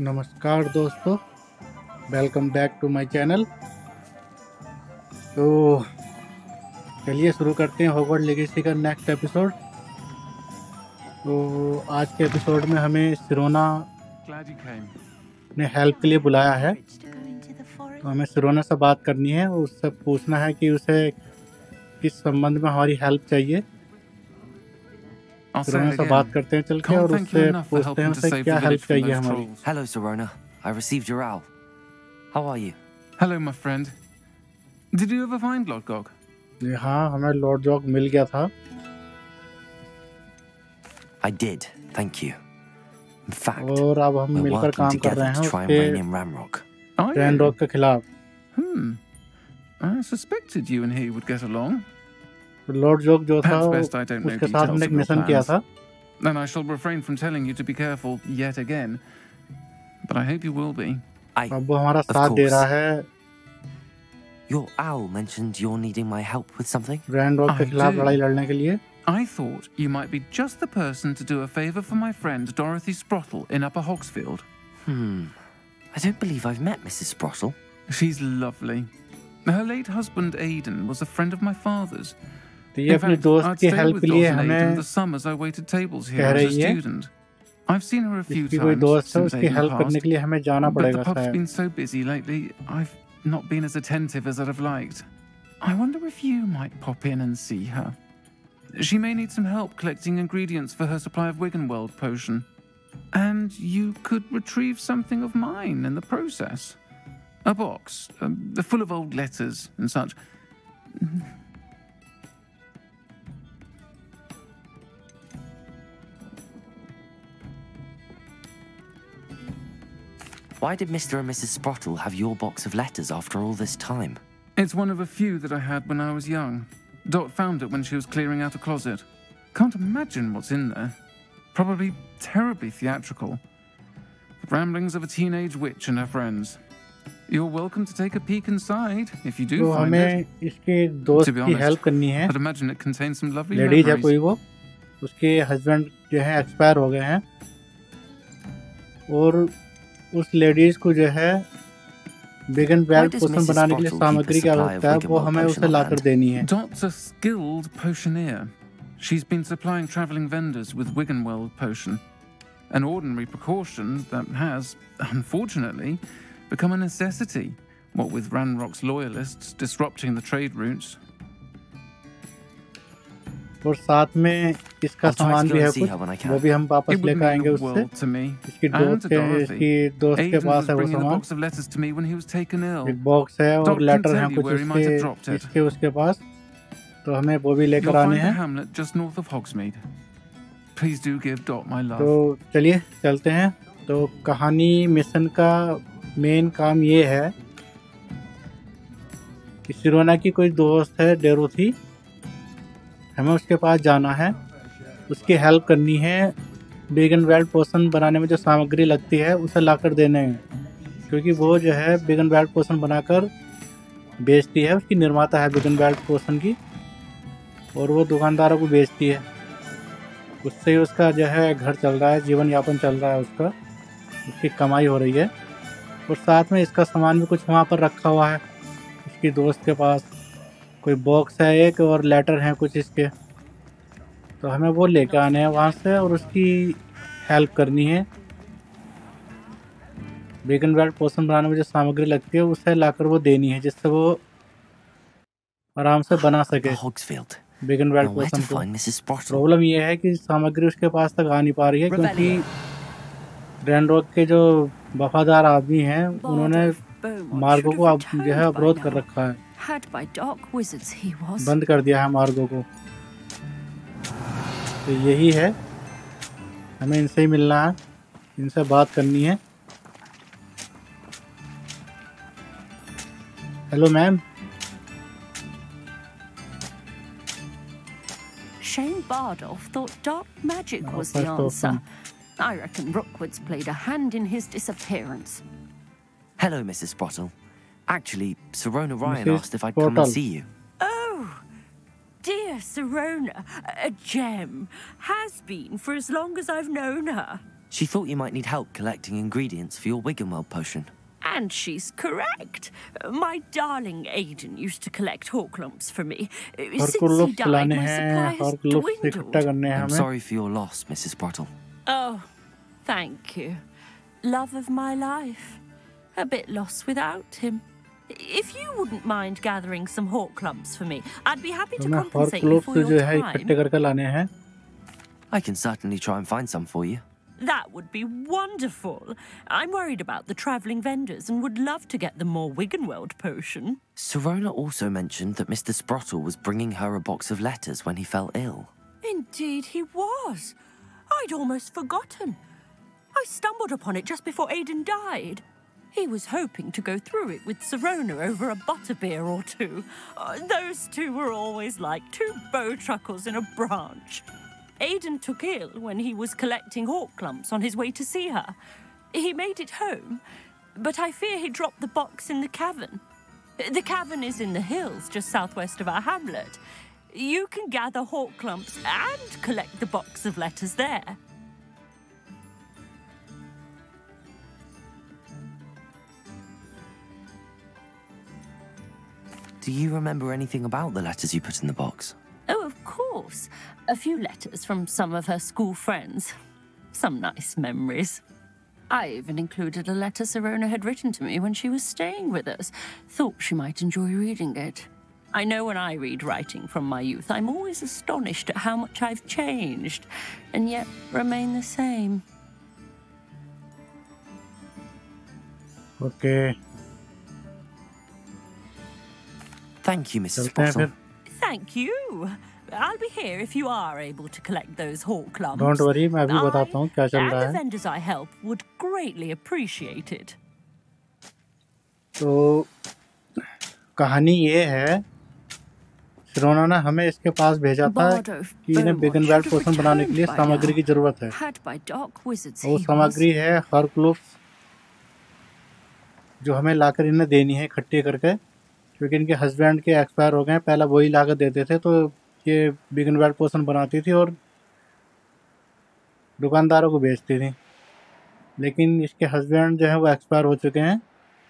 नमस्कार दोस्तों, welcome back to my channel. तो चलिए शुरू करते हैं हॉगवर्ट्स लेगेसी का नेक्स्ट एपिसोड। तो आज के एपिसोड में हमें सिरोना ने हेल्प के लिए बुलाया है। तो हमें सिरोना से बात करनी है और उससे पूछना है कि उसे किस संबंध में हमारी हेल्प चाहिए। सिरोना से बात करते हैं चल के और उससे पूछते हैं उसे क्या हेल्प चाहिए हमारी। Hello, Sirona. I received your owl. How are you? Hello, my friend. Did you ever find Lord Gog? हाँ, हमें लॉर्ड जॉग मिल गया था। I did, thank you. In fact, और अब हम we're मिलकर working काम कर together रहे हैं to try and rein उसके in Ramrock. रैनरॉक के खिलाफ। I suspected you and he would get along. Lord जॉग जो था Perhaps best I don't know उसके साथ हमने details एक of your मिशन किया plans. था। And I shall refrain from telling you to be careful yet again. But I hope you will be. अब वो हमारा Of साथ दे रहा course. है। Your owl mentioned you're needing my help with something. Ranrok के I खिलाफ do. लड़ाई लड़ने के लिए। I thought you might be just the person to do a favor for my friend Dorothy Sprottle in Upper Hogsfield. I don't believe I've met Mrs. Sprottle. She's lovely. Her late husband Aidan was a friend of my father's. तो ये In अपने fact, दोस्त I'd की stayed help with के लिए Dot and Aidan हमें the summers I waited tables here कह as a रही है। student. I've seen her a few इसकी कोई times दोस्त है, since उसकी Aidan हेल्प करने passed, के लिए हमें जाना but the पड़ेगा pub's शायद। been so busy lately, I've not been as attentive as I'd have liked. I wonder if you might pop in and see her. She may need some help collecting ingredients for her supply of Wiggenweld potion. And you could retrieve something of mine in the process. A box, full of old letters and such. Why did Mr. and Mrs. Sprottle have your box of letters after all this time? It's one of a few that I had when I was young. Dot found it when she was clearing out a closet. Can't imagine what's in there. Probably terribly theatrical. The ramblings of a teenage witch and her friends. You're welcome to take a peek inside if you do तो find हमें it. इसके दोस्त To be की honest, help करनी है। I'd imagine it contains some lovely ladies है memories. कोई वो, उसके हस्बैंड जो है एक्सपायर हो गए हैं और उस लेडीज को जो है विगनवेल्ड पोशन बनाने के लिए सामग्री की आवश्यकता है, वो हमें उसे लाकर देनी है। Dot's a skilled potioneer. She's been supplying travelling vendors with Wiggenweld potion. An ordinary precaution that has, unfortunately, become a necessity, what with Ranrock's loyalists disrupting the trade routes. और साथ में इसका I'll try सामान to भी go है and see कुछ, her when I वो can. भी हम वापस It would लेकर mean आएंगे the उससे। world to me इसकी and दोस्त to के Dorothy. दोस्त के Aidan पास was है वो bringing a सामान। box of letters to me when he was taken ill. एक बॉक्स है और Dot can लेटर tell हैं you कुछ where he might have dropped it. इसके उसके पास, तो हमें वो भी लेकर You'll आने find the हैं। hamlet just north of Hogsmeade. Please do give Dot my love. तो चलिए चलते हैं। तो कहानी मिशन का मेन काम ये है कि सिरोना की कोई दोस्त है डेरोथी, हमें उसके पास जाना है, उसकी हेल्प करनी है। विगनवेल्ड पोशन बनाने में जो सामग्री लगती है उसे लाकर देने हैं, क्योंकि वो जो है विगनवेल्ड पोशन बनाकर बेचती है, उसकी निर्माता है विगनवेल्ड पोशन की, और वो दुकानदारों को बेचती है। उससे ही उसका जो है घर चल रहा है, जीवन यापन चल रहा है उसका, उसकी कमाई हो रही है। और साथ में इसका सामान भी कुछ वहाँ पर रखा हुआ है इसकी दोस्त के पास, कोई बॉक्स है एक और लेटर हैं कुछ इसके, तो हमें वो लेकर आने हैं वहाँ से और उसकी हेल्प करनी है। विगनवेल्ड पोशन बनाने में जो सामग्री लगती है उसे लाकर वो देनी है, जिससे वो आराम से बना सके Hogsfield. विगनवेल्ड Now, where to पोशन को। find Mrs. Sprottle? प्रॉब्लम ये है कि सामग्री उसके पास तक आ नहीं पा रही है, क्योंकि रैनरॉक के जो वफादार आदमी हैं उन्होंने मार्गों को अब जो है अवरोध कर रखा है, Had by dark wizards he was. बंद कर दिया है मार्गों को। तो यही है, हमें इनसे ही मिलना है, इनसे बात करनी है। Hello ma'am. Shane Bardolph thought dark magic was the first answer. person. I reckon Rookwood's played a hand in his disappearance. Hello, Mrs. Sprottle. Actually, Sirona Ryan Mrs. asked if I'd come Sprottle. and see you. Oh, dear Sirona, a gem. Has been for as long as I've known her. She thought you might need help collecting ingredients for your Wiggenweld potion. And she's correct. My darling Aiden used to collect Horklumps for me. Since he horklumps died, लाने my हैं, supply has horklumps इकट्ठा dwindled. करने हैं I'm हमें। sorry for your loss, Mrs. Sprottle. Oh, thank you. Love of my life. A bit lost without him. If you wouldn't mind gathering some Horklumps for me, I'd be happy to हमें compensate you हॉर्क्लुप्स for जो your है इकट्ठे time. करके लाने हैं। I can certainly try and find some for you. That would be wonderful. I'm worried about the travelling vendors and would love to get them more Wiggenweld potion. Sirona also mentioned that Mr. Sprottle was bringing her a box of letters when he fell ill. Indeed he was. I'd almost forgotten. I stumbled upon it just before Aiden died. He was hoping to go through it with Sirona over a butterbeer or two. Those two were always like two bowtruckles in a branch. Aiden took ill when he was collecting Horklumps on his way to see her. He made it home, but I fear he dropped the box in the cavern. The cavern is in the hills just southwest of our hamlet. You can gather Horklumps and collect the box of letters there. Do you remember anything about the letters you put in the box? Oh, of course. A few letters from some of her school friends. Some nice memories. I even included a letter Sirona had written to me when she was staying with us. Thought she might enjoy reading it. I know when I read writing from my youth, I'm always astonished at how much I've changed, and yet remain the same. Okay. Thank you, Mrs. चलते हैं Sprottle. फिर। Thank you. I'll be here if you are able to collect those Horklumps. Don't worry, मैं अभी बताता हूँ क्या चल and रहा the है। vendors I help would greatly appreciate it. तो कहानी ये है, सिरोना ने हमें इसके पास भेजा था कि इन्हें बिगनवेल्ड पोशन बनाने के लिए सामग्री की जरूरत है। Had by dark wizards वो he सामग्री was. है हॉर्क्लुप्स, जो हमें लाकर इन्हें देनी है इकट्ठी करके, क्योंकि इनके हस्बैंड के एक्सपायर हो गए हैं। पहला वही लाकर देते थे, तो ये बिगनवेल्ड पोशन बनाती थी और दुकानदारों को बेचती थी। लेकिन इसके हस्बैंड जो है वो एक्सपायर हो चुके हैं,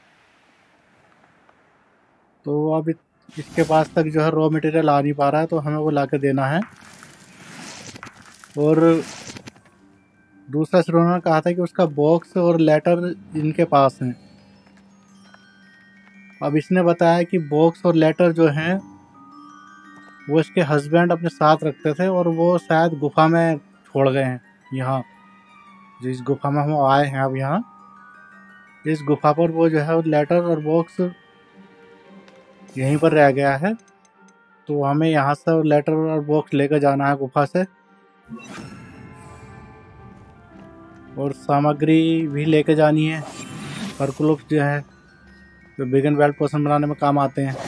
तो अब इसके पास तक जो है रॉ मटेरियल आ नहीं पा रहा है, तो हमें वो लाकर देना है। और दूसरा सिरोना ने कहा था कि उसका बॉक्स और लेटर इनके पास हैं। अब इसने बताया कि बॉक्स और लेटर जो हैं वो इसके हस्बैंड अपने साथ रखते थे और वो शायद गुफा में छोड़ गए हैं। यहाँ जिस गुफा में हम आए हैं अब, यहाँ इस गुफा पर वो जो है लेटर और बॉक्स यहीं पर रह गया है। तो हमें यहाँ से लेटर और बॉक्स लेकर जाना है गुफा से, और सामग्री भी लेके जानी है। हॉर्क्लुप्स जो है जो बिगनवेल्ड पोशन बनाने में काम आते हैं।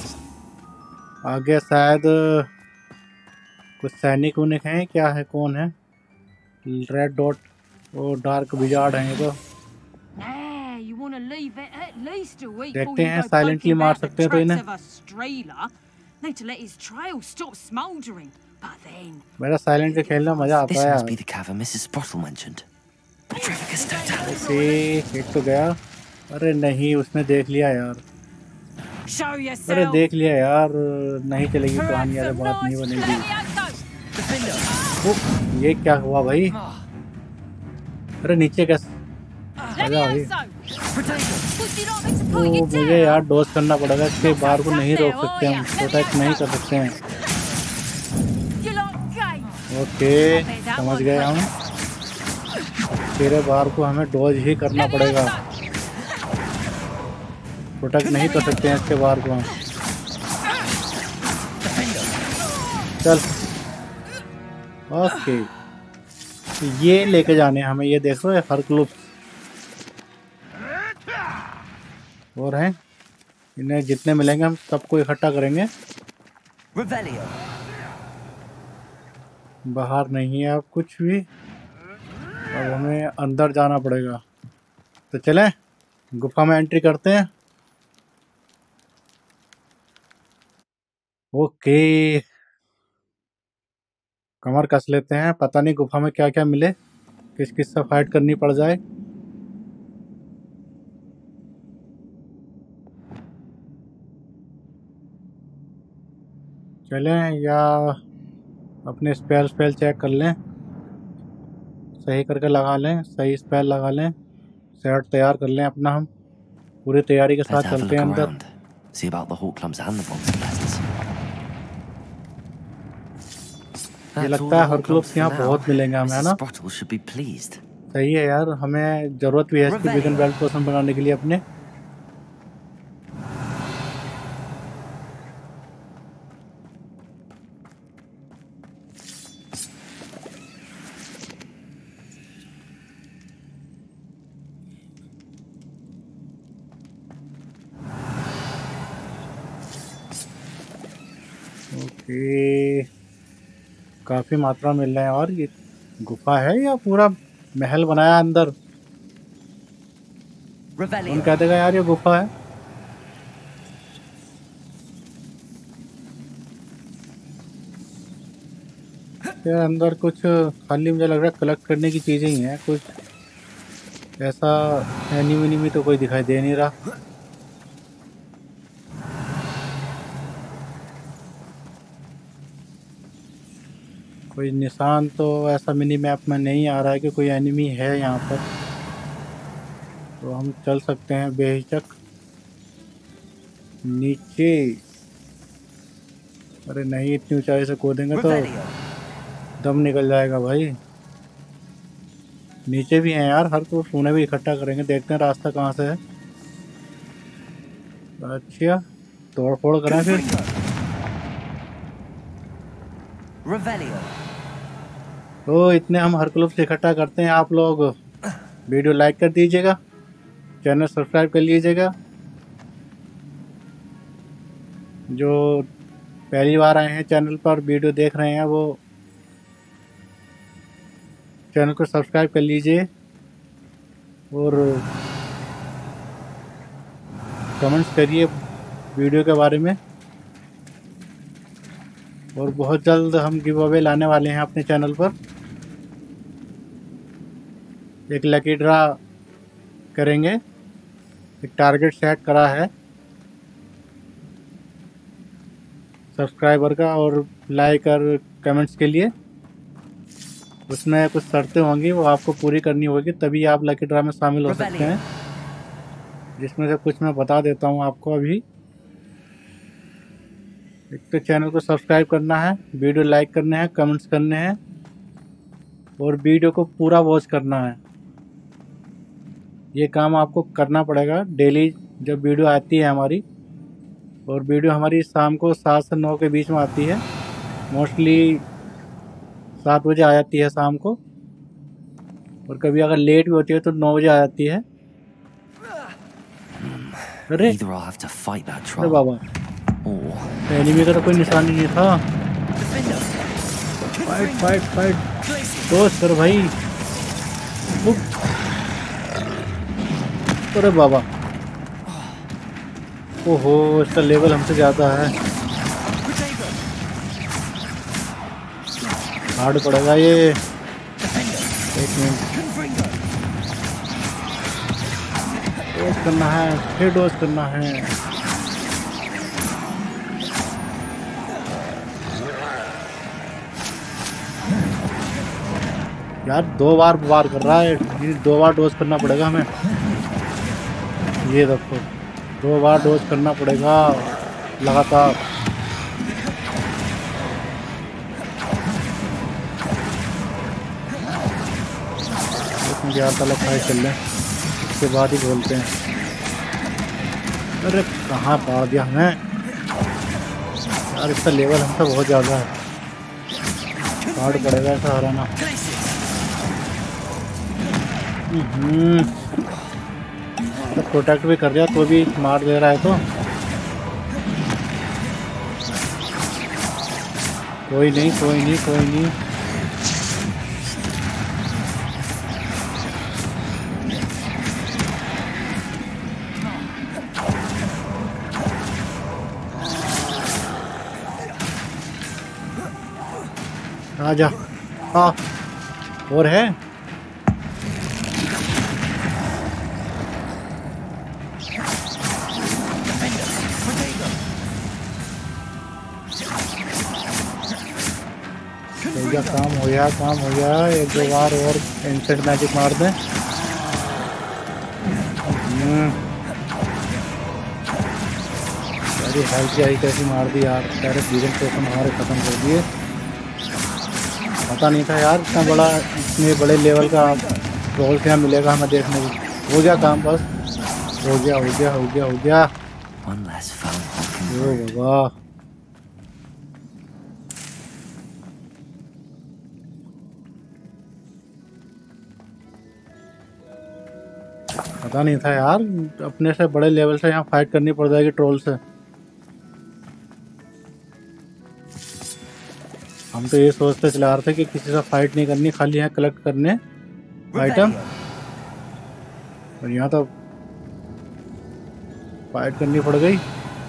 आगे शायद कुछ सैनिक उनिक हैं, क्या है, कौन है? रेड डॉट और डार्क विजार्ड हैं ये तो। देखते हैं, साइलेंटली मार सकते हैं तो इन्हें। मेरा साइलेंटली खेलना मजा आता This है must यार। be the cavern Mrs. Sprottle mentioned. Petrificus totalis. Okay, एक तो गया। अरे नहीं, उसने देख लिया यार। अरे देख लिया यार, नहीं चलेगी कहानी, यार बात नहीं बनेगी। ये क्या हुआ भाई? अरे नीचे कैसे मजा आ गई। तो मुझे यार डोज करना पड़ेगा, इसके बार को नहीं रोक सकते हम, प्रोटेक्ट नहीं कर सकते हैं। ओके, समझ गए हम। तेरे बार को हमें डोज ही करना पड़ेगा, प्रोटेक्ट नहीं कर सकते हैं इसके बार को हम। चल ओके, ये लेके जाने हमें। ये देखो, ये हॉर्क्लुप्स और हैं, इन्हें जितने मिलेंगे हम सबको इकट्ठा करेंगे। Revelio. बाहर नहीं है अब कुछ भी, अब हमें अंदर जाना पड़ेगा। तो चलें गुफा में एंट्री करते हैं। ओके, कमर कस लेते हैं, पता नहीं गुफा में क्या क्या मिले। किस किस से फाइट करनी पड़ जाए। चलें या अपने स्पेल चेक कर लें, सही करके लगा लें, सही स्पेल लगा लें, सेट तैयार कर लें अपना। हम पूरी तैयारी के साथ Better have a चलते look हैं अंदर। around. See about the hawk clumps and the box of letters. ये That's all लगता the है हर hawk क्लब clumps for यहाँ now. बहुत मिलेंगे हमें, है Mrs. ना? Sprottle should be pleased. सही है यार, हमें ज़रूरत भी है इसकी बिगन बेल्ट पोशन बनाने के लिए अपने। ओके, काफ़ी मात्रा मिल रहे हैं। और ये गुफा है या पूरा महल बनाया अंदर? कौन कह देगा यार ये गुफा है? यार अंदर कुछ खाली मुझे लग रहा है कलेक्ट करने की चीज़ें ही हैं, कुछ ऐसा एनिमी तो कोई दिखाई दे नहीं रहा। कोई निशान तो ऐसा मिनी मैप में नहीं आ रहा है कि कोई एनिमी है यहाँ पर, तो हम चल सकते हैं बेहिचक नीचे। अरे नहीं, इतनी ऊंचाई से कूदेंगे तो दम निकल जाएगा भाई। नीचे भी हैं यार, हर को उन्हें भी इकट्ठा करेंगे, देखते हैं रास्ता कहाँ से है। अच्छा, तोड़ फोड़ करें फिर। तो इतने हम हर क्लब से इकट्ठा करते हैं। आप लोग वीडियो लाइक कर दीजिएगा, चैनल सब्सक्राइब कर लीजिएगा। जो पहली बार आए हैं चैनल पर वीडियो देख रहे हैं, वो चैनल को सब्सक्राइब कर लीजिए और कमेंट्स करिए वीडियो के बारे में। और बहुत जल्द हम गिव अवे लाने वाले हैं अपने चैनल पर। एक लकी ड्रा करेंगे, एक टारगेट सेट करा है सब्सक्राइबर का और लाइक और कमेंट्स के लिए। उसमें कुछ शर्तें होंगी, वो आपको पूरी करनी होगी, तभी आप लकी ड्रा में शामिल हो सकते हैं, जिसमें से कुछ मैं बता देता हूँ आपको अभी। एक तो चैनल को सब्सक्राइब करना है, वीडियो लाइक करने हैं, कमेंट्स करने हैं और वीडियो को पूरा वॉच करना है। ये काम आपको करना पड़ेगा डेली जब वीडियो आती है हमारी। और वीडियो हमारी शाम को 7 से 9 के बीच में आती है, मोस्टली 7 बजे आ जाती है शाम को, और कभी अगर लेट भी होती है तो 9 बजे आ जाती है। अरे अरे बाबा, एनिमी का तो कोई निशान ही नहीं था। फाइट फाइट फाइट, दोस्त कर भाई। अरे बाबा, ओहो, इसका लेवल हमसे ज़्यादा है, हार्ड पड़ेगा ये। एक मिनट, डोज करना है, फिर डोज करना है। यार 2 बार वार कर रहा है, 2 बार डोज करना पड़ेगा हमें। ये देखो, 2 बार डोज करना पड़ेगा लगातार। मुझे आता लग फाइट चल रहे, उसके बाद ही बोलते हैं। अरे कहाँ पा दिया हमें यार, इसका लेवल हमसे बहुत ज़्यादा है, हार्ड पड़ेगा ऐसा हराना। तो प्रोटेक्ट भी कर दिया तो भी मार दे रहा है, तो कोई नहीं कोई नहीं कोई नहीं। आजा, हाँ और है। हो गया, काम हो गया, काम हो गया। एक दो बार और इंसेंट मैजिक मार दें। अरे हेल्थ की आई कैसी मार दी यार, डायरेक्ट वीगन पोशन हमारे खत्म कर दिए। पता नहीं था यार इतना बड़ा, इतने बड़े लेवल का रोल क्या मिलेगा हमें देखने को। हो गया काम, बस हो गया हो गया हो गया हो गया। One less phone call. ओ बाबा, पता नहीं था यार अपने से बड़े लेवल से यहाँ फाइट करनी पड़ जाएगी ट्रोल से। हम तो ये सोचते चला रहे थे कि किसी से फाइट नहीं करनी, खाली यहाँ कलेक्ट करने आइटम, और यहाँ तो फाइट करनी पड़ गई।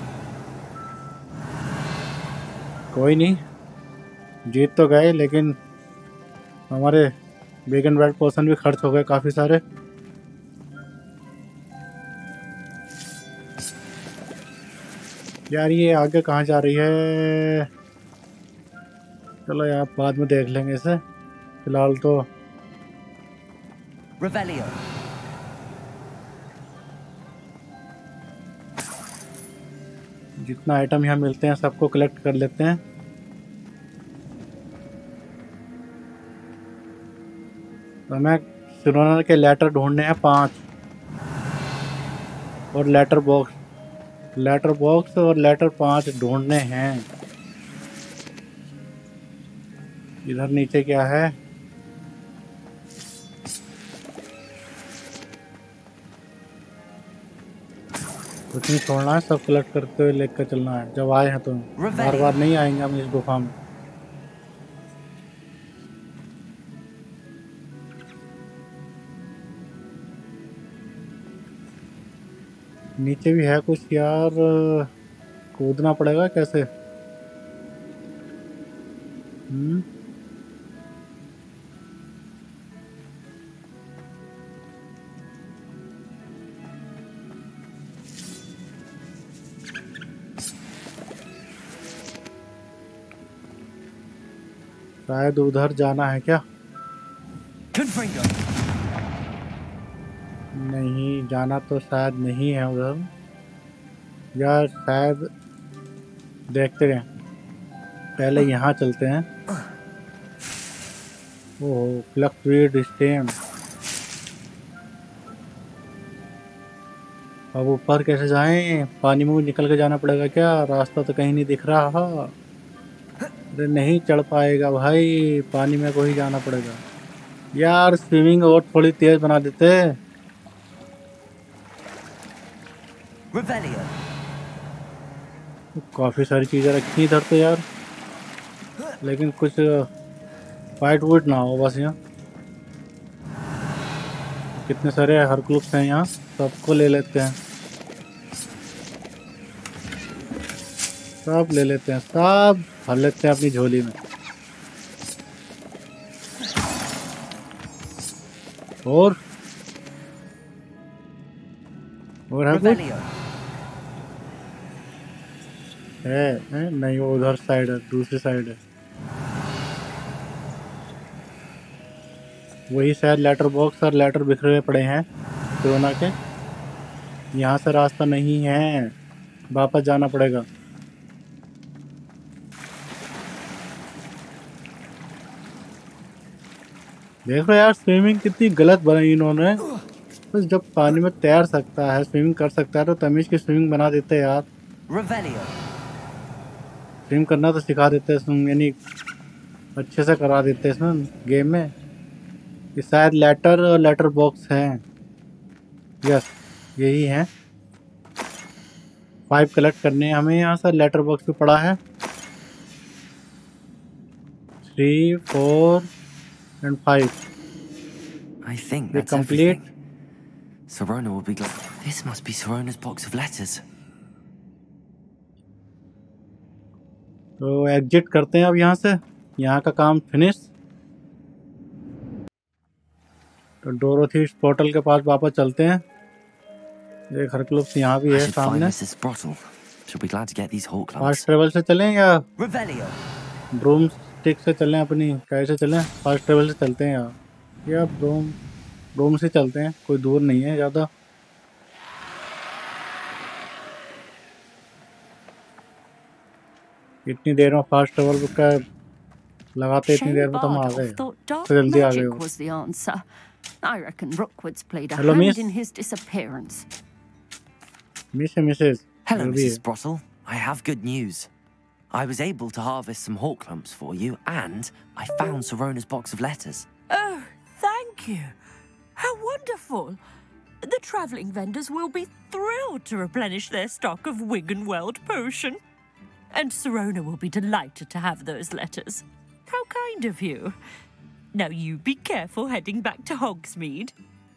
कोई नहीं, जीत तो गए, लेकिन हमारे वेगन वेल्ट पोर्शन भी खर्च हो गए काफ़ी सारे। यार ये आगे कहाँ जा रही है? चलो यार बाद में देख लेंगे इसे, फिलहाल तो Revelio. जितना आइटम यहाँ मिलते हैं सबको कलेक्ट कर लेते हैं। तो हमें सिरोना के लेटर ढूंढने हैं 5, और लेटर बॉक्स और लेटर 5 ढूंढने हैं। इधर नीचे क्या है? कुछ नहीं छोड़ना है, सब कलेक्ट करते हुए लेकर चलना है। जब आए हैं तो बार बार नहीं आएंगे हम इस गुफा में। नीचे भी है कुछ यार, कूदना पड़ेगा कैसे? शायद उधर जाना है क्या? Confringo. नहीं, जाना तो शायद नहीं है उधर, या शायद देखते हैं। पहले यहाँ चलते हैं। Oh, fluxweed stem. अब ऊपर कैसे जाएं? पानी में निकल के जाना पड़ेगा क्या? रास्ता तो कहीं नहीं दिख रहा। अरे नहीं चढ़ पाएगा भाई, पानी में को ही जाना पड़ेगा। यार स्विमिंग और थोड़ी तेज बना देते। Revelio. काफ़ी सारी चीज़ें रखी इधर तो यार, लेकिन कुछ फाइट वूट ना हो बस। यहाँ कितने सारे हरक्लूप्स हैं यहाँ, सबको ले लेते हैं, सब ले लेते हैं, सब भर लेते हैं अपनी झोली में। और है कुछ? Revelio. है नहीं, वो उधर साइड है, दूसरी साइड है। वही शायद लेटर बॉक्स और लेटर बिखरे हुए पड़े हैं कोरोना के। यहाँ से रास्ता नहीं है, वापस जाना पड़ेगा। देख रहे यार स्विमिंग कितनी गलत बनाई इन्होंने। बस जब पानी में तैर सकता है, स्विमिंग कर सकता है, तो तमीज की स्विमिंग बना देते यार। Revelio. स्विम करना तो सिखा देते हैं इसमें, यानी अच्छे से करा देते हैं इसमें गेम में। ये शायद लेटर और लेटर बॉक्स हैं। यस, यही हैं। 5 कलेक्ट करने हैं हमें। यहाँ से लेटर बॉक्स भी पड़ा है। 3, 4 and 5. I think They that's complete. everything. Sirona will be glad. This must be Sirona's box of letters. तो एग्जिट करते हैं अब यहाँ से, यहाँ का काम फिनिश। तो डोरोथी पोर्टल के पास वापस चलते हैं। एक हरक्लूप्स यहाँ भी I है should find सामने। Mrs. Sprottle. She'll be glad to get these Hawk fast lumps. Travel से चलें या Revelio. ब्रूम्स स्टिक से चलें अपनी, कैसे चलें? फास्ट ट्रेवल से चलते हैं यार, या ब्रोम से चलते हैं, कोई दूर नहीं है ज़्यादा। इतनी देर में फास्ट ट्रेवल का लगाते, इतनी देर में तो हम आ गए, तो जल्दी आ गए हो। was the answer. I reckon Rookwood's played a Hello, hand miss. in his disappearance. Mrs. Hello, जो भी है। Mrs. Sprottle. I have good news. I was able to harvest some hawk lumps for you, and I found Sirona's box of letters. Oh, thank you. How wonderful. The travelling vendors will be thrilled to replenish their stock of Wiggenweld potion. And Sirona will be delighted to have those letters. How kind of you. Now you be careful heading back to Hogsmeade.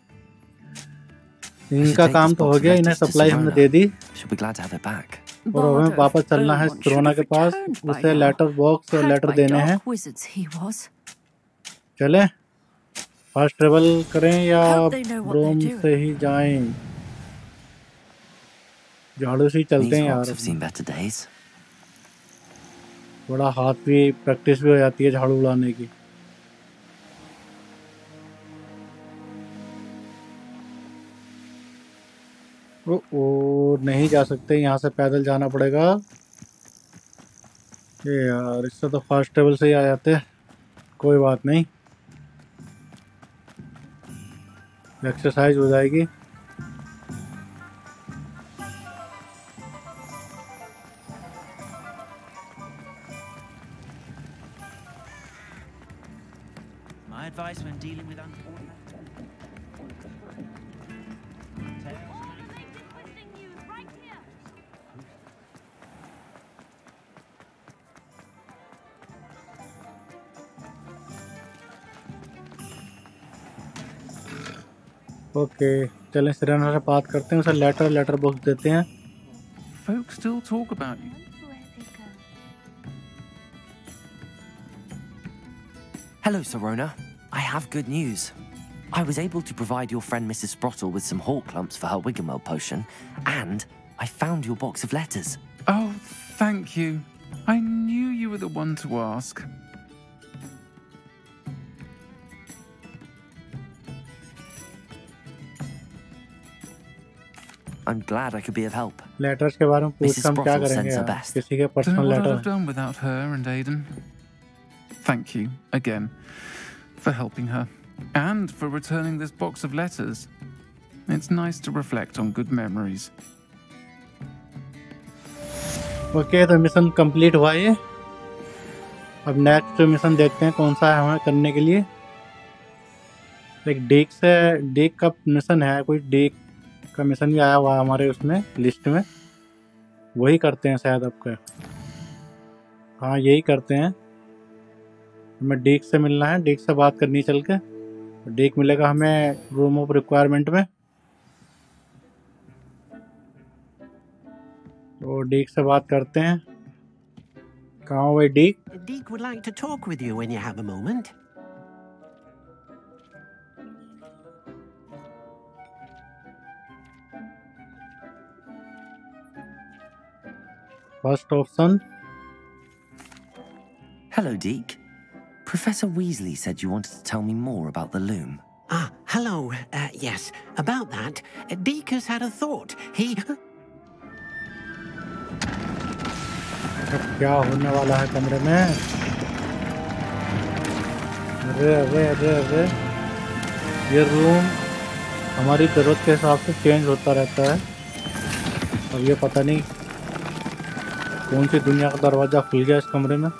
इनका काम तो हो गया, इन्हें supply हमने दे दी She'll be glad to have it back. और हमें वापस चलना है सिरोना के पास, उसे लेटर बॉक्स और लेटर देने हैं। Wizards he was. चले फास्ट ट्रेवल करें या Hope they know what ब्रोम they're से ही जाएं? झाड़ू से ही चलते These हैं rocks यार, have seen better days. थोड़ा हाथ भी प्रैक्टिस भी हो जाती है झाड़ू उड़ाने की। ओ नहीं जा सकते, यहाँ से पैदल जाना पड़ेगा। ये यार, इससे तो फास्ट ट्रेवल से ही आ जाते। कोई बात नहीं, एक्सरसाइज हो जाएगी। My advice when dealing with okay, चलें सिरेना से बात करते हैं, उसे लेटर बॉक्स देते हैं। Folks still talk about you. Hello, Sirona. I have good news. I was able to provide your friend Mrs. Sprottle with some hawk lumps for her Wiggenweld potion, and I found your box of letters. Oh, thank you. I knew you were the one to ask. I'm glad I could be of help. Letters के बारे में पूछ Mrs. हम क्या Sprottle करेंगे sends her यार? best. किसी के Don't know personal what I'd have letter. done without her and Aidan. Thank you again for helping her and for returning this box of letters. It's nice to reflect on good memories. Okay, तो mission complete हुआ ये। अब next mission देखते हैं कौन सा है हमें करने के लिए। एक डेक का मिशन है, कोई डेक का मिशन भी आया हुआ है हमारे उसमें लिस्ट में, वही करते हैं शायद आपका। हाँ, यही करते हैं। हमें डेक से मिलना है, डेक से बात करनी चल के। डेक मिलेगा हमें रूम ऑफ रिक्वायरमेंट में, तो डेक से बात करते हैं। कहाँ हो भाई Deek? Deek would like to talk with you when you have a moment. First option. Hello, Deke. Professor Weasley said you wanted to tell me more about the loom. Ah, hello. Yes, about that. Deek has had a thought. He... अब क्या होने वाला है कमरे में? अरे अरे अरे अरे, ये रूम हमारी जरूरत के हिसाब से चेंज होता रहता है। अब ये पता नहीं कौन सी दुनिया का दरवाजा खुल गया इस कमरे में।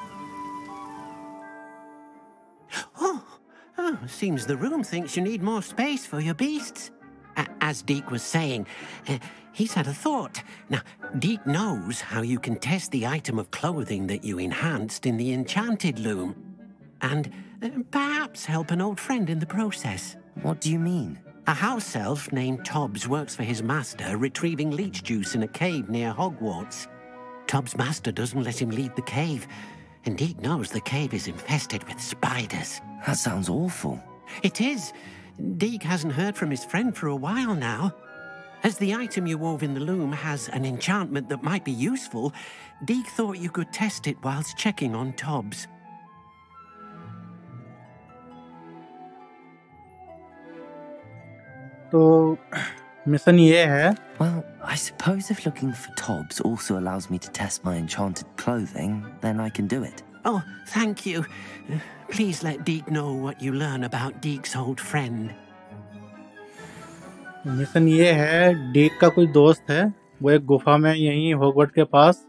Seems the room thinks you need more space for your beasts. As Deek was saying, he's had a thought. Now, Deek knows how you can test the item of clothing that you enhanced in the enchanted loom. And perhaps help an old friend in the process. What do you mean? A house elf named Tobbs works for his master retrieving leech juice in a cave near Hogwarts. Tobbs' master doesn't let him leave the cave. And Deek knows the cave is infested with spiders. That sounds awful. It is. Deek hasn't heard from his friend for a while now. As the item you wove in the loom has an enchantment that might be useful, Deek thought you could test it whilst checking on Tobbs. तो mission ये है, Well, I suppose if looking for Tobbs also allows me to test my enchanted clothing, then I can do it. Oh, thank you. Please let Deke know what you learn about Deke's old friend. Mission ये है, डीक का कोई दोस्त है, वो एक गुफा में यहीं हॉगवर्ट्स के पास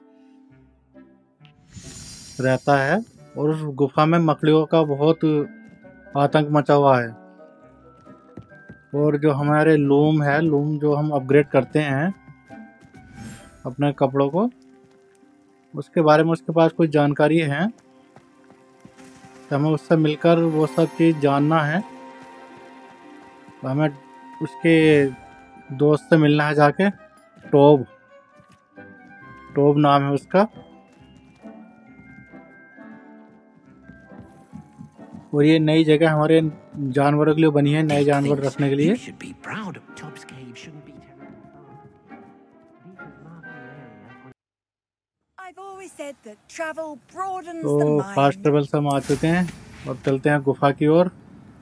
रहता है और उस गुफा में मकड़ियों का बहुत आतंक मचा हुआ है। और जो हमारे लूम है, लूम जो हम अपग्रेड करते हैं अपने कपड़ों को, उसके बारे में उसके पास कोई जानकारी है, तो हमें उससे मिलकर वो सब चीज़ जानना है। तो हमें उसके दोस्त से मिलना है जाके, टॉब नाम है उसका। और ये नई जगह हमारे जानवरों के लिए बनी है, नए जानवर रखने के लिए। You should be proud of Tobbs Cave, shouldn't be terribly far. Deek is marking the area. I've always said that travel broadens तो the फास्ट mind. ट्रेवल से हम आ चुके हैं और चलते हैं गुफा की ओर।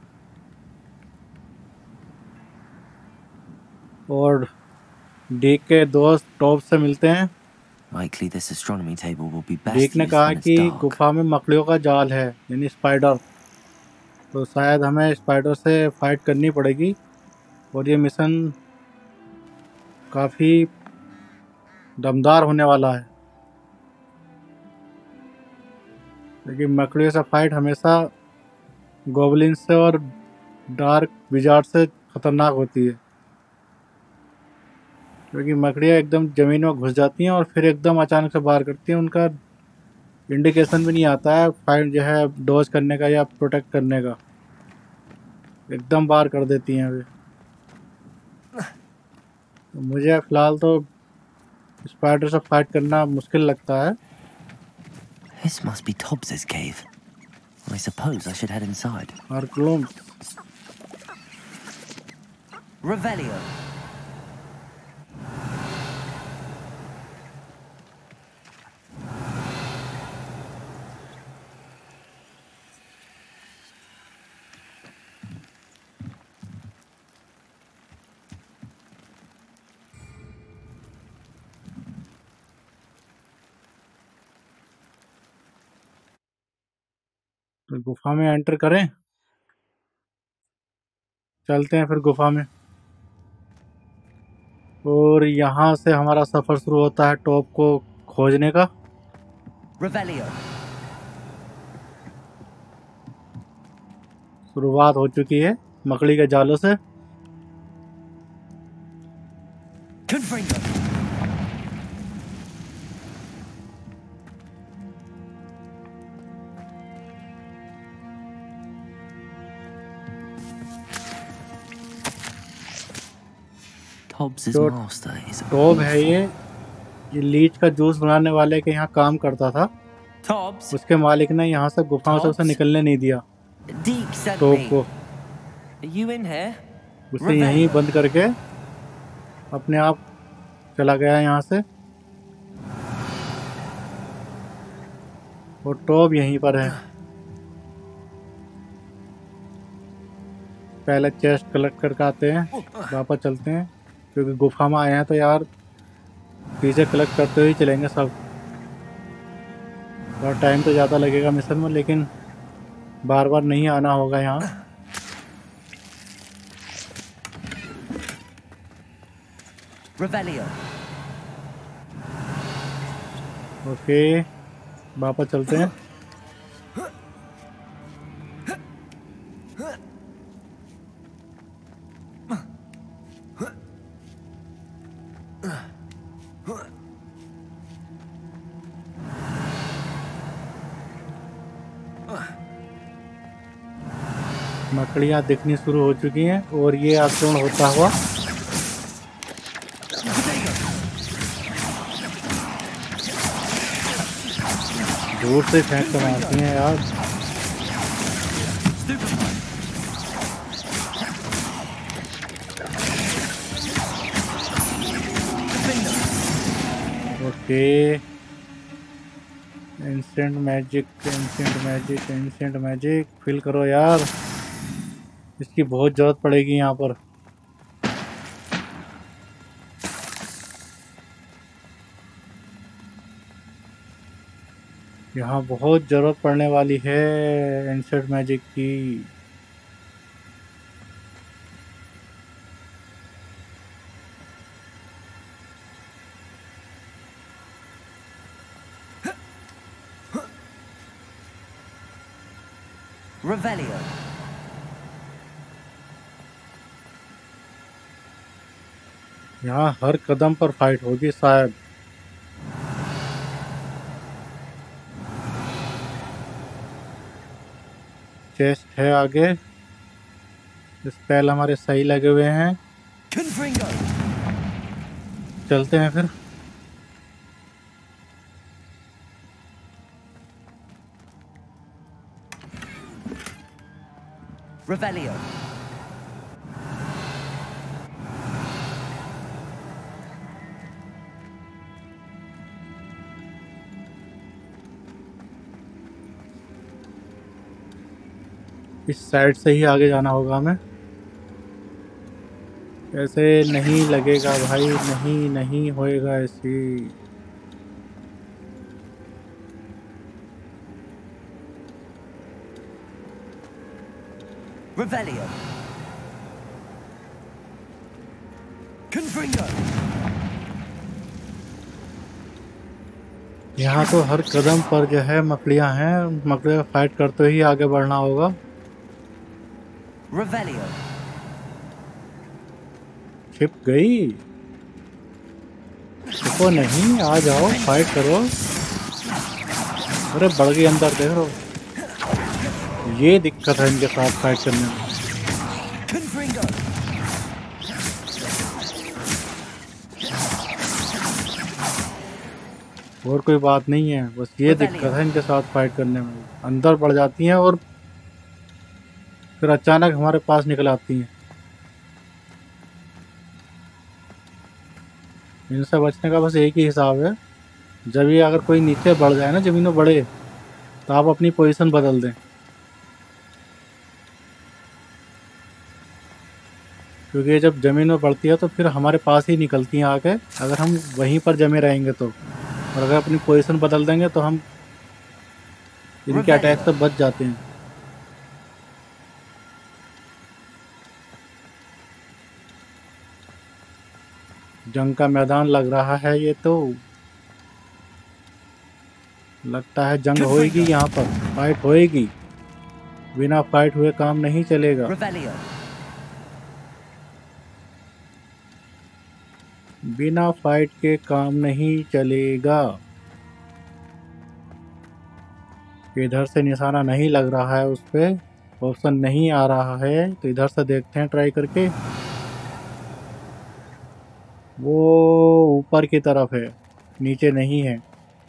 और डीक के दोस्त टॉब से मिलते हैं। Likely this astronomy table will be best डीक ने used कहा when it's कि dark. गुफा में मकड़ियों का जाल है, यानी स्पाइडर, तो शायद हमें स्पाइडर से फाइट करनी पड़ेगी। और ये मिशन काफ़ी दमदार होने वाला है, लेकिन मकड़ियों से फाइट हमेशा गॉबलिन से और डार्क विजार्ड से खतरनाक होती है, क्योंकि मकड़ियाँ एकदम ज़मीन में घुस जाती हैं और फिर एकदम अचानक से बाहर करती हैं। उनका इंडिकेशन भी नहीं आता है फाइट जो है डॉज करने का या प्रोटेक्ट करने का, एकदम बाहर कर देती हैं वे। तो मुझे फ़िलहाल तो स्पाइडर से फाइट करना मुश्किल लगता है। This must be Tobbs's cave. I suppose I should head inside. और क्लोम Revelio. तो गुफा में एंटर करें, चलते हैं फिर गुफा में। और यहाँ से हमारा सफ़र शुरू होता है टॉप को खोजने का। Revelio. शुरुआत हो चुकी है मकड़ी के जालों से। Confringo. Tobbs's तो master is a टॉब है ये लीच का जूस बनाने वाले के यहाँ काम करता था। Tobbs. उसके मालिक ने यहाँ से गुफाओं से उसे निकलने नहीं दिया, Deke sent टॉब me. को। Are you in here? उसे यहीं बंद करके अपने आप चला गया यहाँ से। और टॉब यहीं पर है। पहले चेस्ट कलेक्ट करके आते हैं, वापस चलते हैं, क्योंकि गुफा में आए हैं तो यार चीज़ें कलेक्ट करते हुए चलेंगे सब। और टाइम तो ज़्यादा लगेगा मिशन में, लेकिन बार बार नहीं आना होगा यहाँ। Revelio. ओके, वापस चलते हैं। मकड़ियाँ दिखनी शुरू हो चुकी हैं और ये आक्रमण होता हुआ दूर से फेंक कर मारती हैं यार। ओके, एंशिएंट मैजिक फिल करो यार, इसकी बहुत ज़रूरत पड़ेगी यहाँ पर। यहाँ बहुत जरूरत पड़ने वाली है एंशिएंट मैजिक की। Revelio. यहाँ हर कदम पर फाइट होगी शायद। चेस्ट है आगे, स्पेल हमारे सही लगे हुए हैं। Confringo. चलते हैं फिर। Revelio. इस साइड से ही आगे जाना होगा हमें। ऐसे नहीं लगेगा भाई, नहीं नहीं होएगा ऐसे। Revelio. Confringo. यहाँ तो हर कदम पर जो है मकड़ियाँ हैं, मकड़ियाँ फाइट करते ही आगे बढ़ना होगा। Revelio. छिप गई, छिपो नहीं, आ जाओ फाइट करो। अरे बढ़ गई अंदर, देख रहे हो, ये दिक्कत है इनके साथ फाइट करने में। Confringo. और कोई बात नहीं है, बस ये दिक्कत है इनके साथ फाइट करने में। अंदर बढ़ जाती हैं और फिर अचानक हमारे पास निकल आती हैं। इनसे बचने का बस एक ही हिसाब है, जब ये अगर कोई नीचे बढ़ जाए ना, जमीनों बढ़े, तो आप अपनी पोजीशन बदल दें, क्योंकि ये जब ज़मीन में बढ़ती है तो फिर हमारे पास ही निकलती हैं आके, अगर हम वहीं पर जमे रहेंगे तो। और अगर अपनी पोजीशन बदल देंगे तो हम इनके अटैक से बच जाते हैं। जंग का मैदान लग रहा है ये तो, लगता है जंग होएगी, यहाँ पर फाइट होएगी। बिना फाइट हुए काम नहीं चलेगा। Revelio. बिना फाइट के काम नहीं चलेगा। इधर से निशाना नहीं लग रहा है, उस पे ऑप्शन नहीं आ रहा है, तो इधर से देखते हैं ट्राई करके। वो ऊपर की तरफ है, नीचे नहीं है।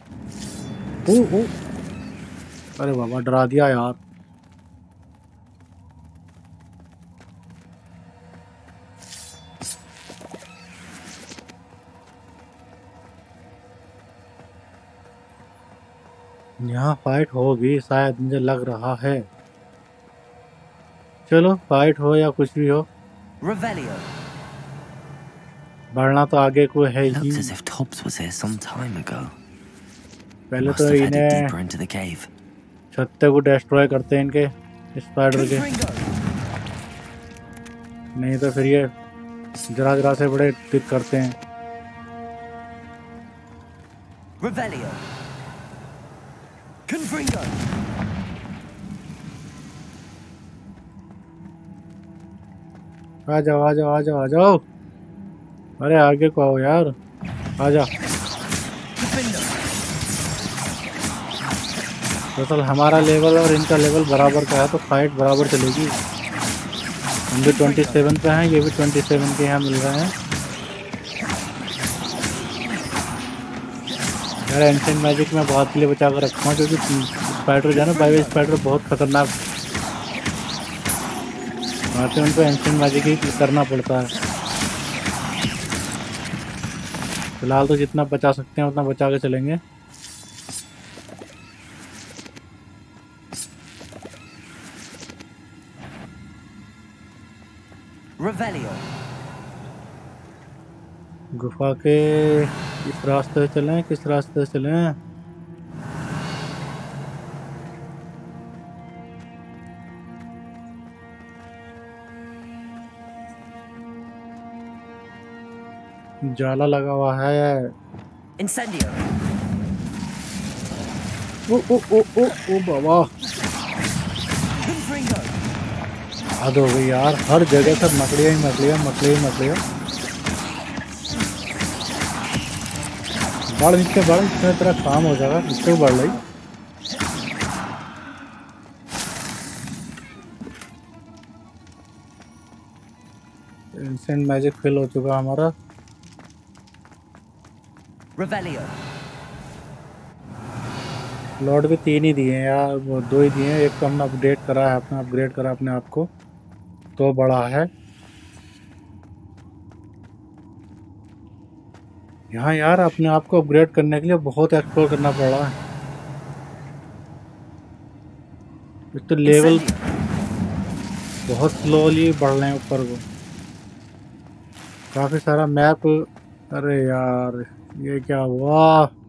ओ अरे बाबा, डरा दिया यार। यहाँ फाइट होगी शायद, मुझे लग रहा है। चलो फाइट हो या कुछ भी हो, Revelio. बढ़ना तो आगे को है ही। Looks as if Tobbs was here some time ago. पहले Must तो have headed इन्हें deeper into the cave. छत्ते को डिस्ट्रॉय करते हैं इनके स्पाइडर के, Confringo. नहीं तो फिर ये जरा जरा से बड़े टिक करते हैं। Revelio. Confringo. आ जाओ आ जाओ आ जाओ आ जाओ, अरे आगे को आओ यार, आ जा। Defender. दरअसल हमारा लेवल और इनका लेवल बराबर का है, तो फाइट बराबर चलेगी। हम भी 27 पे हैं, ये भी 27 के यहाँ मिल रहे हैं। यार एंशिएंट मैजिक में बहुत के लिए बचा कर रखा हूँ, क्योंकि स्पाइडर जो है ना, बायो स्पाइडर बहुत खतरनाक आते हैं, उनको एंशिएंट मैजिक ही करना पड़ता है। फिलहाल तो जितना बचा सकते हैं उतना बचा के चलेंगे। Revelio. गुफा के इस रास्ते से चलें, किस रास्ते से चलें? जाला लगा हुआ है। Incendio. ओ बाबा, Confringo. हद हो गई यार, हर जगह सब मकड़ियाँ ही मकड़ियाँ। बढ़ नीचे बढ़, इसमें तेरा काम हो जाएगा, नीचे बढ़ रही। इंस्टेंट मैजिक फिल हो चुका हमारा। Revelio. लॉर्ड भी 3 ही दिए हैं यार, वो 2 ही दिए हैं। एक तो हमने अपडेट करा अपने आप को, तो बड़ा है। यहाँ यार अपने आप को अपग्रेड करने के लिए बहुत एक्सप्लोर करना पड़ रहा है। एक तो लेवल बहुत स्लोली बढ़ रहे हैं ऊपर को, काफी सारा मैप। अरे यार ये क्या हुआ,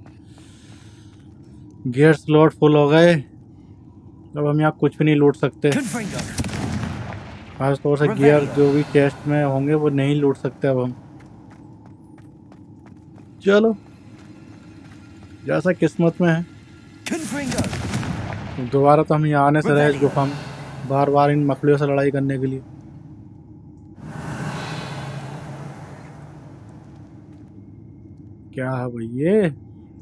गियर स्लॉट फुल हो गए। अब हम यहाँ कुछ भी नहीं लूट सकते, Confringo. खासतौर से गियर जो भी चेस्ट में होंगे वो नहीं लूट सकते अब हम। चलो जैसा किस्मत में है। Confringo. दोबारा तो हम यहाँ आने से रहे इस गुफा में, बार बार इन मकड़ियों से लड़ाई करने के लिए। क्या है भाई ये,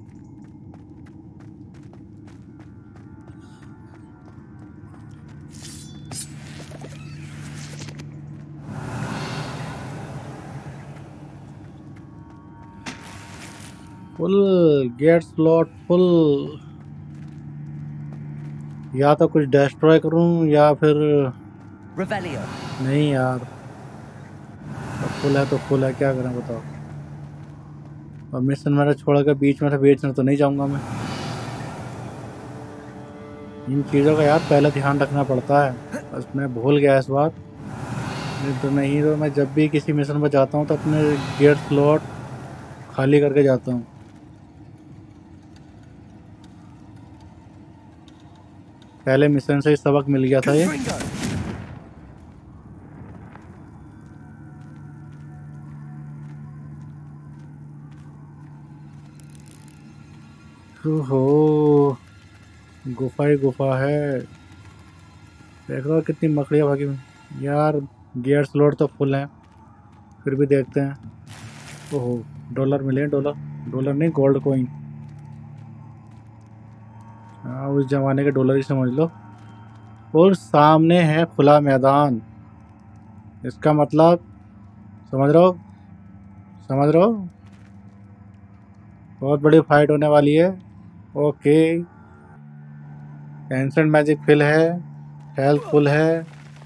फुल गेट स्लॉट फुल। या तो कुछ डिस्ट्रॉय करूं या फिर Revelio. नहीं यार, फुल है तो फुल है, क्या करें बताओ। अब मिशन मेरा छोड़ के बीच में से बेचने तो नहीं जाऊंगा मैं। इन चीज़ों का यार पहले ध्यान रखना पड़ता है, बस मैं भूल गया इस बार। नहीं तो मैं जब भी किसी मिशन पर जाता हूँ तो अपने गेट स्लॉट खाली करके जाता हूँ। पहले मिशन से ही सबक मिल गया था ये। Confringo. ओहो, गुफा ही गुफा है। देख रहा कितनी मकड़ियाँ भागी हुई यार। गियर स्लॉट तो फुल है, फिर भी देखते हैं। ओहो, डॉलर मिले, डॉलर नहीं, गोल्ड कॉइन। हाँ, उस जमाने के डॉलर ही समझ लो। और सामने है खुला मैदान, इसका मतलब समझ रहे हो, बहुत बड़ी फाइट होने वाली है। ओके, एंसेंट मैजिक फिल है, हेल्थ फुल है,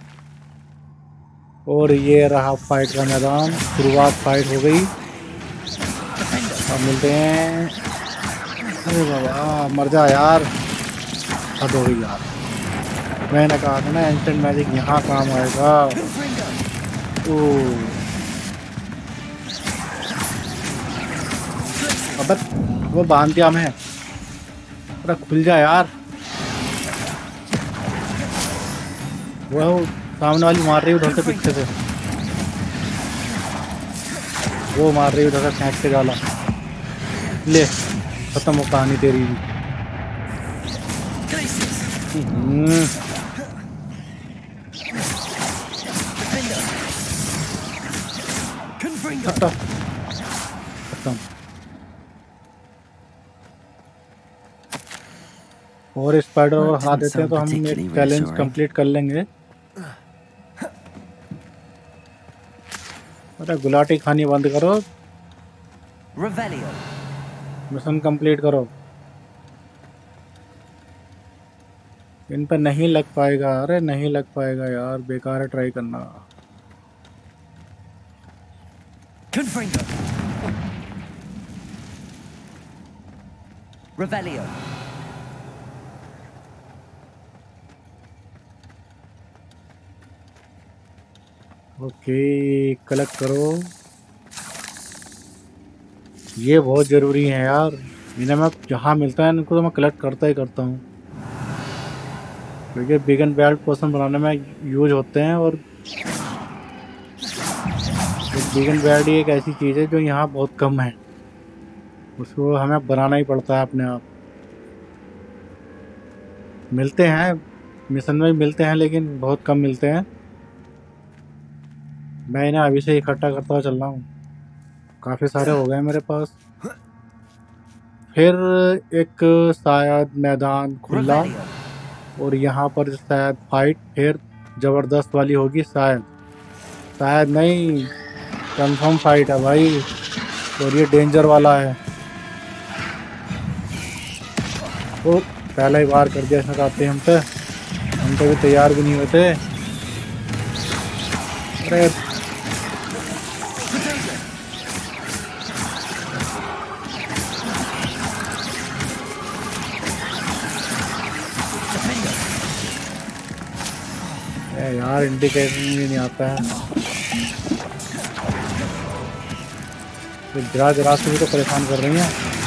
और ये रहा फाइट का मैदान। शुरुआत फाइट हो गई, अब मिलते हैं। अरे बाबा मर जा यार, हद हो गई यार। मैंने कहा था ना एंसेंट मैजिक यहाँ काम आएगा। ओह अबे वो बांध दिया हमें, पूरा खुल जा यार। वो सामने वाली मार रही है उधर से, पीछे से वो मार रही है उधर से, फेंक के डाला। ले खत्म हो कहानी तेरी भी। खत्म। और स्पाइडर और हाथ देते हैं तो हम एक चैलेंज कंप्लीट कर लेंगे। अरे गुलाटी खानी बंद करो, मिशन कंप्लीट करो। इन पर नहीं लग पाएगा, अरे नहीं लग पाएगा यार, बेकार है ट्राई करना। Revelio. ओके, कलेक्ट करो, ये बहुत ज़रूरी है यार। इन्हें मैं जहाँ मिलता है इनको तो मैं कलेक्ट करता ही करता हूँ, क्योंकि बिग एंड बैड पोशन बनाने में यूज होते हैं और वीगन ब्रेड ही एक ऐसी चीज़ है जो यहाँ बहुत कम है, उसको हमें बनाना ही पड़ता है अपने आप। मिलते हैं मिशन में मिलते हैं लेकिन बहुत कम मिलते हैं। मैं इन्हें अभी से इकट्ठा करता हुआ चल रहा हूँ, काफ़ी सारे हो गए मेरे पास। फिर एक शायद मैदान खुला और यहाँ पर शायद फाइट फिर ज़बरदस्त वाली होगी, शायद नहीं, कंफर्म फाइट है भाई और ये डेंजर वाला है। वो पहले ही बार कर दिया इसने आते हम तो भी तैयार भी नहीं होते। अरे यार इंडिकेटर भी नहीं आता है, जरा से भी तो परेशान कर रही हैं।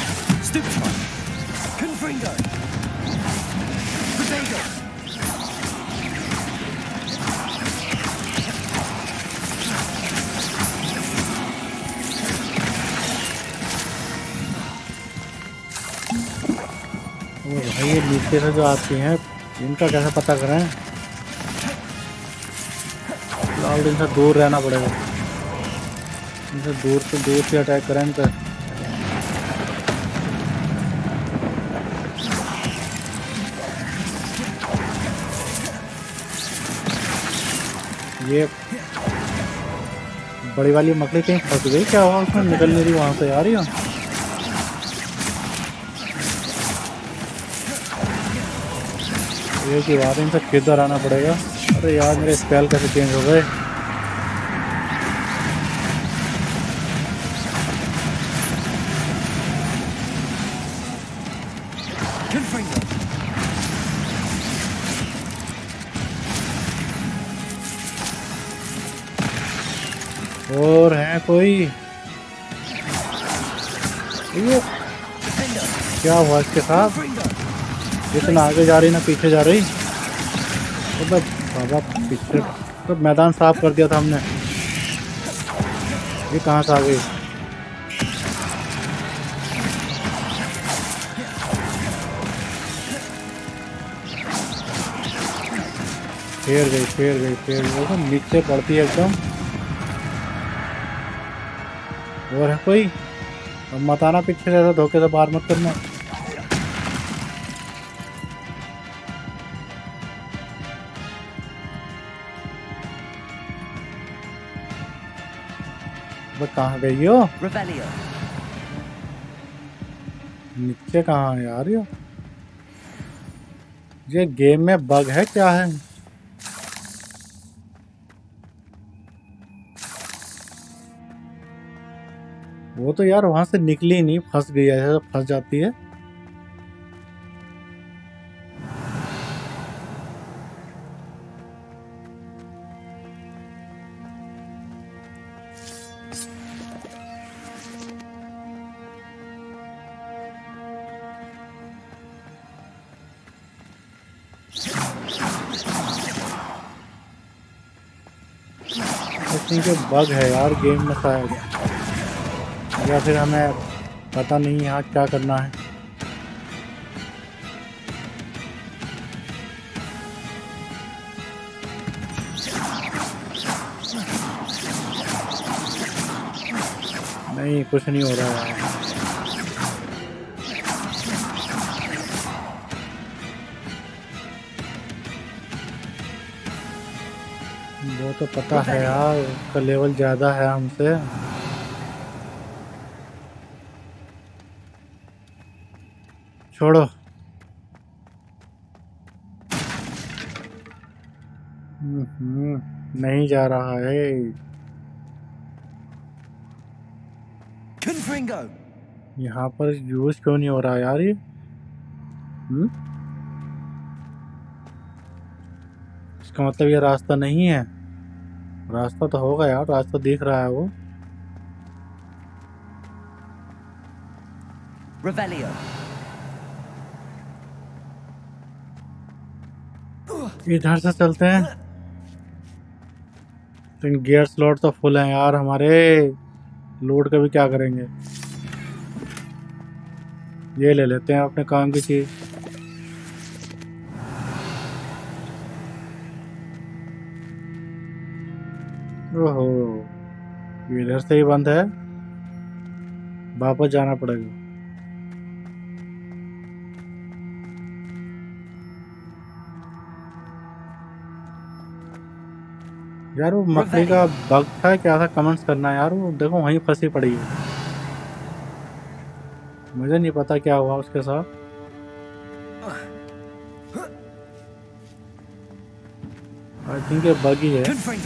भाई ये नीचे से जो आती हैं इनका कैसे पता करें? लाल इनसे दूर रहना पड़ेगा, इनसे दूर से अटैक करें इनका। ये बड़ी वाली मकड़ी कहीं फंस गई क्या? हुआ उसमें निकल नहीं रही वहां से यार। ये की बात है, इनसे किधर आना पड़ेगा। अरे यार मेरे स्पेल कैसे चेंज हो गए? और है कोई? ये क्या हुआ इसके साथ? इतना आगे जा रही ना पीछे जा रही। तो बाबा पीछे तो मैदान साफ कर दिया था हमने, ये कहाँ से आ गई? फेर गई तो नीचे पड़ती है एकदम। और है कोई? अब मत आना पीछे से, धोखे से बाहर मत करना। वो कहाँ गई हो? नीचे कहाँ है यार? ये गेम में बग है क्या है? वो तो यार वहां से निकली नहीं, फंस गई है, फंस जाती है। के बग है यार गेम में शायद, या फिर हमें पता नहीं यहाँ क्या करना है। नहीं कुछ नहीं हो रहा है। वो तो पता है यार, उसका लेवल ज़्यादा है हमसे। छोड़ो। नहीं जा रहा है। यहाँ पर यूज क्यों नहीं हो रहा यार ये? इसका मतलब ये रास्ता नहीं है। रास्ता तो होगा यार, रास्ता दिख रहा है वो। इधर से चलते हैं। लेकिन गियर स्लॉट तो फुल हैं यार हमारे। लोड का भी क्या करेंगे, ये ले लेते हैं अपने काम की चीज। ओहो, ये इधर से ही बंद है, वापस जाना पड़ेगा। यार वो मकड़ी का बग था क्या था, कमेंट्स करना यार। वो देखो वहीं फंसी पड़ी है, मुझे नहीं पता क्या हुआ उसके साथ। आई थिंक ये बग ही है।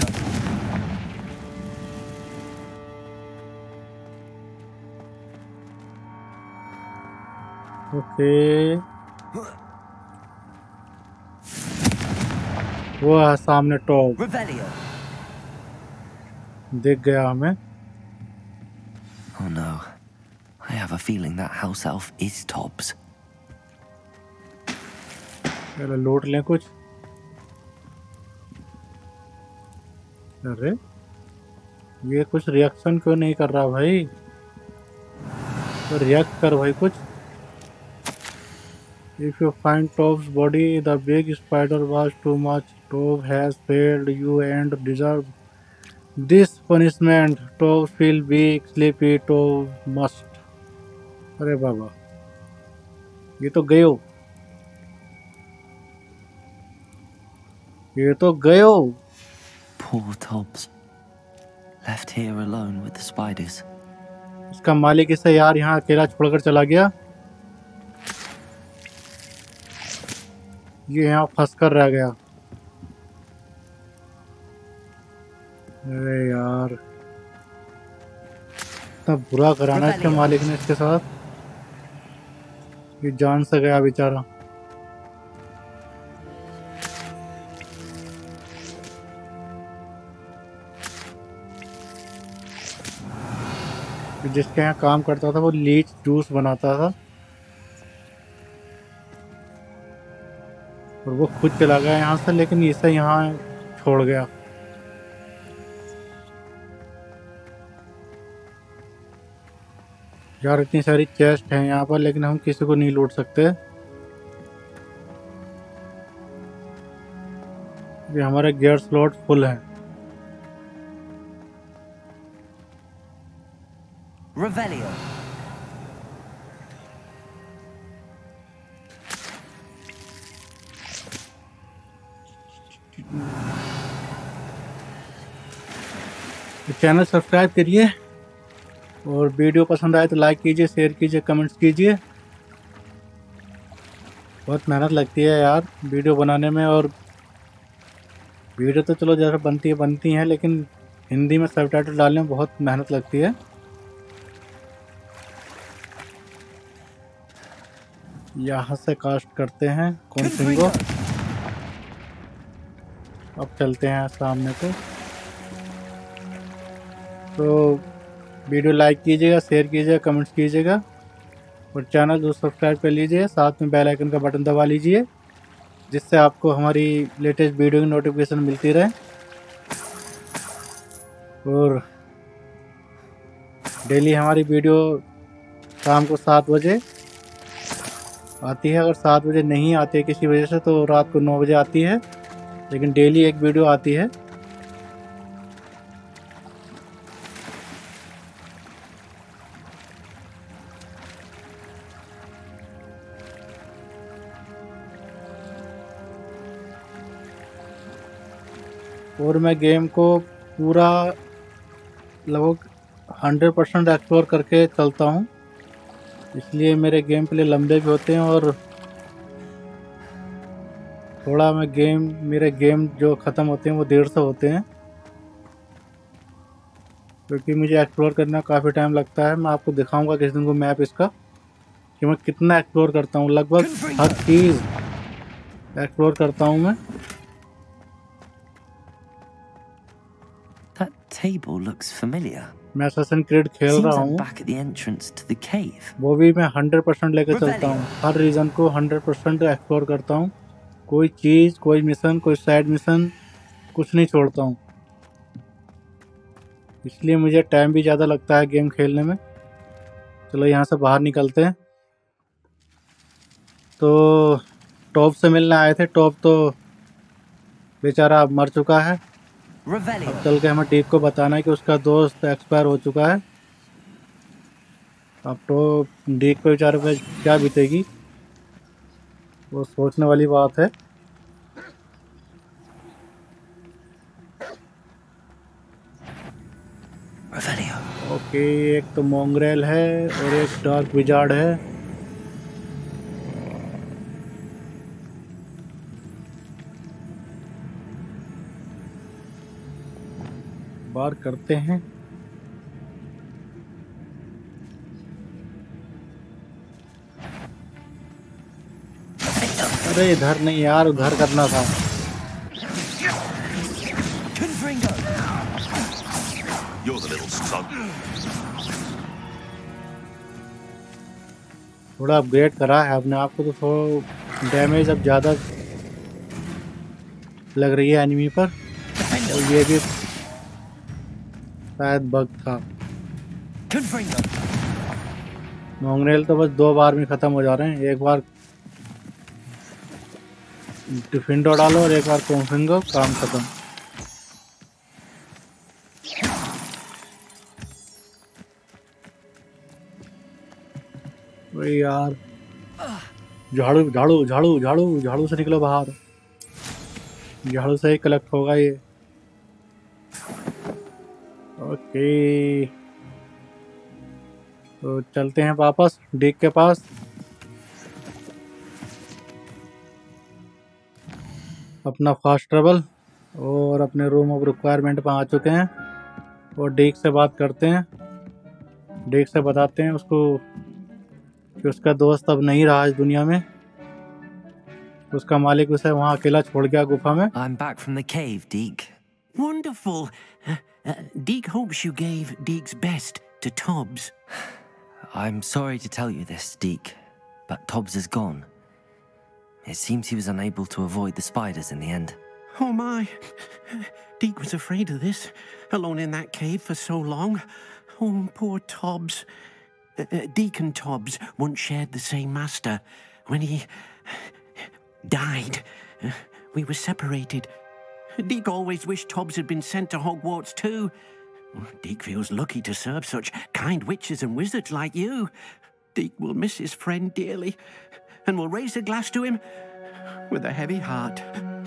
ओके, वो है सामने टॉप, दिख गया हमें। Oh no. I have a feeling that house elf is Tobbs. चलो लूट लें कुछ। अरे ये कुछ रिएक्शन क्यों नहीं कर रहा भाई, तो रिएक्ट कर भाई कुछ। If you find Tobbs' body, the big spider was too much. Tobb has failed you and deserve this punishment. Tobb feel weak, sleepy. Tobb must. अरे बाबा, ये तो गयो, ये तो गयो। Poor Tobbs. Left here alone with the spiders. इसका मालिक इसे यार यहाँ अकेला छोड़कर चला गया, ये यहाँ फंस कर रह गया। अरे यार, इतना बुरा कराना इसके मालिक ने इसके साथ, ये जान से गया बेचारा। जिसके यहाँ काम करता था वो लीच जूस बनाता था, और वो खुद चला गया यहाँ से, लेकिन इसे यहाँ छोड़ गया। यार इतनी सारी चेस्ट हैं यहाँ पर, लेकिन हम किसी को नहीं लूट सकते। ये हमारे गियर स्लॉट फुल है। Revelio. चैनल सब्सक्राइब करिए, और वीडियो पसंद आए तो लाइक कीजिए, शेयर कीजिए, कमेंट्स कीजिए। बहुत मेहनत लगती है यार वीडियो बनाने में, और वीडियो तो चलो जैसे बनती हैं, लेकिन हिंदी में सबटाइटल डालने में बहुत मेहनत लगती है। यहाँ से कास्ट करते हैं कौन सिंगो। अब चलते हैं सामने को। तो वीडियो लाइक कीजिएगा, शेयर कीजिएगा, कमेंट्स कीजिएगा, और चैनल को सब्सक्राइब कर लीजिए। साथ में बेल आइकन का बटन दबा लीजिए, जिससे आपको हमारी लेटेस्ट वीडियो की नोटिफिकेशन मिलती रहे। और डेली हमारी वीडियो शाम को 7 बजे आती है। अगर 7 बजे नहीं आती है किसी वजह से तो रात को 9 बजे आती है, लेकिन डेली एक वीडियो आती है। और मैं गेम को पूरा लगभग 100% एक्सप्लोर करके चलता हूँ, इसलिए मेरे गेम प्ले लंबे भी होते हैं। और थोड़ा मेरे गेम जो ख़त्म होते हैं वो देर से होते हैं, क्योंकि मुझे एक्सप्लोर करना काफ़ी टाइम लगता है। मैं आपको दिखाऊंगा किस दिन को मैप इसका, कि मैं कितना एक्सप्लोर करता हूँ। लगभग हर चीज़ एक्सप्लोर करता हूँ मैं। That table looks familiar. मैं असैसिन क्रीड खेल Seems रहा I'm हूँ, back at the entrance to the cave. वो भी मैं 100% लेकर चलता हूँ। हर रीजन को 100% एक्सप्लोर करता हूँ। कोई चीज़, कोई मिशन, कोई साइड मिशन, कुछ नहीं छोड़ता हूँ। इसलिए मुझे टाइम भी ज़्यादा लगता है गेम खेलने में। चलो यहाँ से बाहर निकलते हैं। तो टॉप से मिलने आए थे, टॉप तो बेचारा अब मर चुका है। अब चल के हमें डीक को बताना है कि उसका दोस्त एक्सपायर हो चुका है। अब तो डीक पे बेचारे पे क्या बीतेगी, वो सोचने वाली बात है। ओके, एक तो मोंग्रेल है और एक डार्क विजार्ड है। बार करते हैं। अरे इधर नहीं यार, उधर करना था। थोड़ा अपग्रेड करा है अपने आप को, तो थोड़ा डैमेज अब ज़्यादा लग रही है एनिमी पर। और ये भी शायद बग था। मोंग्रेल तो बस 2 बार में ख़त्म हो जा रहे हैं। एक बार डिफेंडो डालो और एक बार कोंफिंगो, काम ख़त्म। वही यार, झाड़ू झाड़ू झाड़ू झाड़ू झाड़ू से निकलो बाहर। झाड़ू से ही कलेक्ट होगा ये। ओके, तो चलते हैं वापस डीक के पास। अपना फास्ट ट्रेवल और अपने रूम ऑफ रिक्वायरमेंट पर आ चुके हैं और डीक से बात करते हैं। डीक से बताते हैं उसको कि उसका दोस्त अब नहीं रहा इस दुनिया में। उसका मालिक उसे वहाँ अकेला छोड़ गया गुफा में। I'm back from the cave, Deke. Wonderful. Deke hopes you gave Deke's best to Tobbs. I'm sorry to tell you this, Deke, but Tobbs is gone. It seems he was unable to avoid the spiders in the end. Oh my. Deke was afraid of this, alone in that cave for so long. Oh, poor Tobbs. Deke and Tobbs once shared the same master. When he died, we were separated. Deke always wished Tobbs had been sent to Hogwarts too. Deke feels lucky to serve such kind witches and wizards like you. Deke will miss his friend dearly and will raise a glass to him with a heavy heart.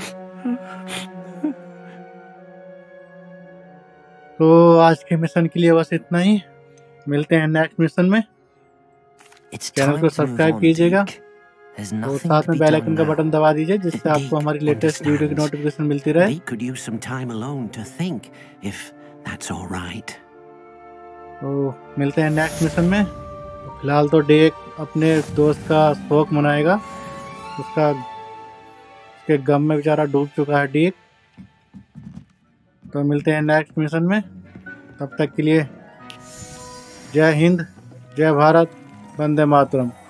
तो आज के mission के लिए बस इतना ही। मिलते हैं नेक्स्ट मिशन में। चैनल को सब्सक्राइब कीजिएगा और साथ में बेल आइकन का बटन दबा दीजिए, जिससे आपको हमारी लेटेस्ट वीडियो की नोटिफिकेशन मिलती रहे। तो मिलते हैं नेक्स्ट मिशन में। फिलहाल तो डेक अपने दोस्त का शोक मनाएगा। उसके गम में बेचारा डूब चुका है डेक। तो मिलते हैं नेक्स्ट मिशन में। तब तक के लिए जय हिंद, जय भारत, वंदे मातरम।